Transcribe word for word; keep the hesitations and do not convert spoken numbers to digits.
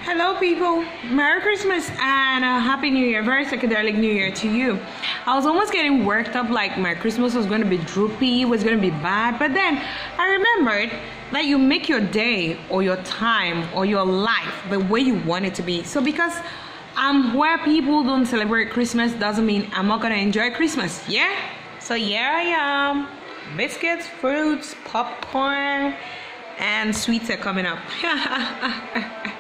Hello people, Merry Christmas and a Happy New Year, very psychedelic New Year to you. I was almost getting worked up like my Christmas was going to be droopy, was going to be bad, but then I remembered that you make your day or your time or your life the way you want it to be. So because I'm where people don't celebrate Christmas doesn't mean I'm not going to enjoy Christmas, yeah? So here I am, biscuits, fruits, popcorn, and sweets are coming up.